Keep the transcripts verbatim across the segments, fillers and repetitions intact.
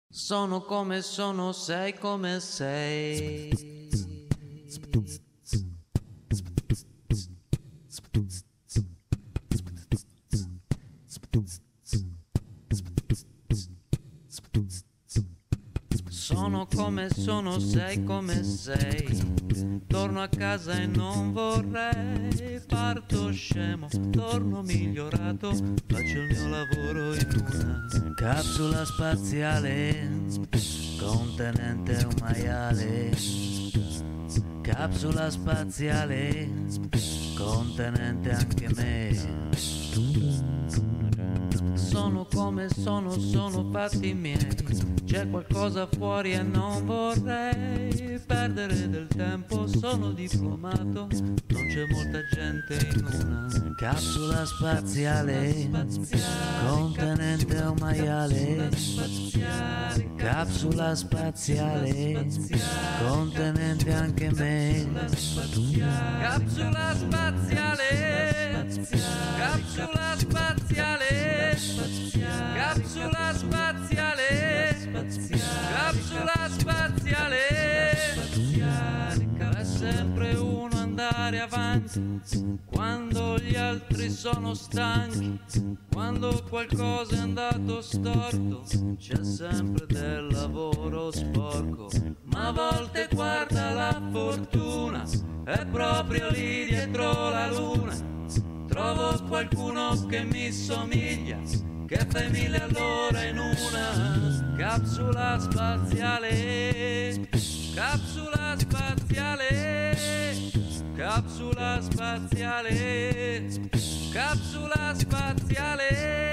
Sono come sono, sei come sei. Sono come sono, sei come sei. Torno a casa e non vorrei. Parto scemo, torno migliorato. Faccio il mio lavoro in una capsula spaziale contenente un maiale. Capsula spaziale contenente anche me. Sono come sono, sono fatti miei. C'è qualcosa fuori e non vorrei perdere del tempo. Sono diplomato, non c'è molta gente in una capsula spaziale contenente un maiale. Capsula spaziale contenente anche me. Capsula spaziale, capsula spaziale, capsula spaziale, capsula spaziale. È sempre uno andare avanti quando gli altri sono stanchi. Quando qualcosa è andato storto c'è sempre del lavoro sporco. Ma a volte guarda la fortuna, è proprio lì dietro la luna. Trovo qualcuno che mi somiglia, che fai mille all'ora in una capsula spaziale. Capsula spaziale, capsula spaziale, capsula spaziale.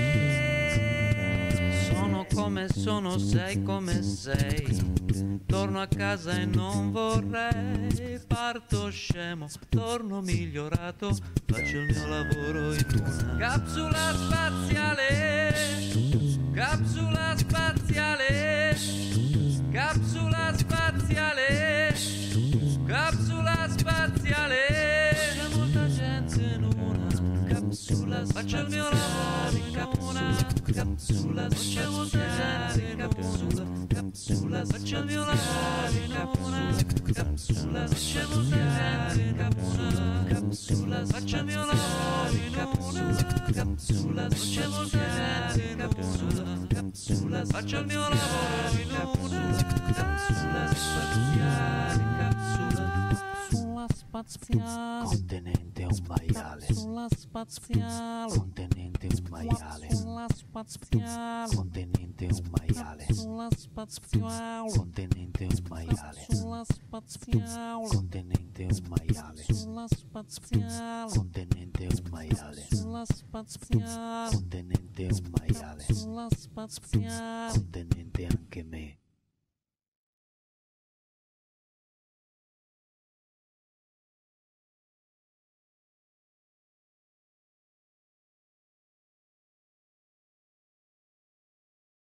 Sono come sono, sei come sei. Torno a casa e non vorrei. Parto scemo, torno migliorato. Faccio il mio lavoro in una capsula spaziale. Capsula spaziale, capsula spaziale, capsula spaziale. C'è molta gente in una capsula. Faccio il mio lavoro in una capsula. C'è molta gente in una capsula. Faccio il mio lavoro in una capsula. C'è molta gente in una capsula. Faccio il mio lavoro in una capsula. C'è molta gente in una capsula. Faccio il mio lavoro in una capsula spaziale. Capsula spaziale contenente un maiale. Capsula spaziale contenente un maiale. Capsula spaziale contenente un maiale. Capsula spaziale contenente un maiale. Capsula spaziale contenente un maiale. Capsula spaziale contenente un maiale. Capsula spaziale contenente un maiale. Capsula spaziale contenente anche me.